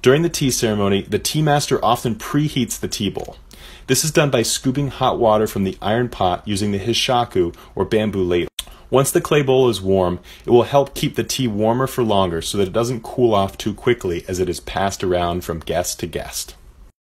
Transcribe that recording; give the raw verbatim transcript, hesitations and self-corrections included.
During the tea ceremony, the tea master often preheats the tea bowl. This is done by scooping hot water from the iron pot using the hishaku or bamboo ladle. Once the clay bowl is warm, it will help keep the tea warmer for longer so that it doesn't cool off too quickly as it is passed around from guest to guest.